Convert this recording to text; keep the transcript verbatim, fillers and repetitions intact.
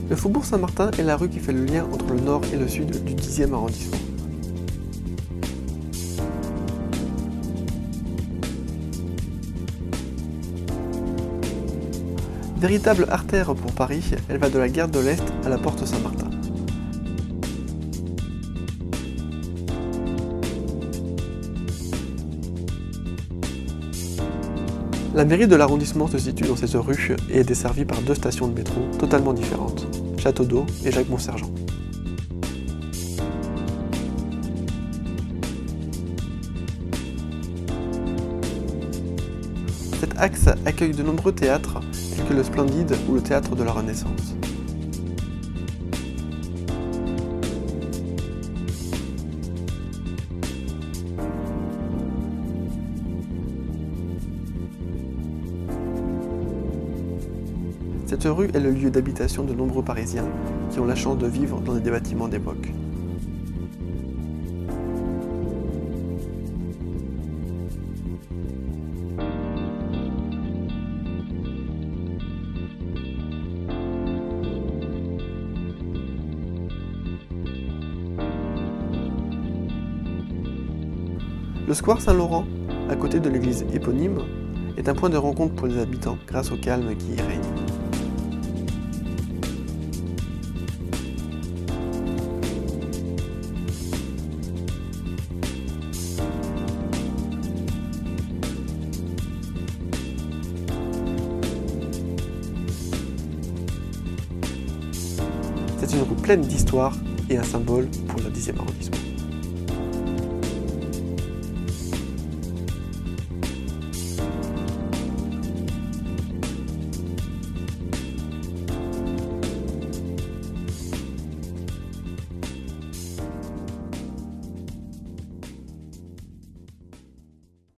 Le faubourg Saint-Martin est la rue qui fait le lien entre le nord et le sud du dixième arrondissement. Véritable artère pour Paris, elle va de la gare de l'Est à la porte Saint-Martin. La mairie de l'arrondissement se situe dans cette rue et est desservie par deux stations de métro totalement différentes, Château d'Eau et Jacques-Mont-Sergent. Cet axe accueille de nombreux théâtres, tels que le Splendide ou le Théâtre de la Renaissance. Cette rue est le lieu d'habitation de nombreux Parisiens qui ont la chance de vivre dans des bâtiments d'époque. Le square Saint-Laurent, à côté de l'église éponyme, est un point de rencontre pour les habitants grâce au calme qui y règne. C'est une rue pleine d'histoire et un symbole pour le dixième arrondissement.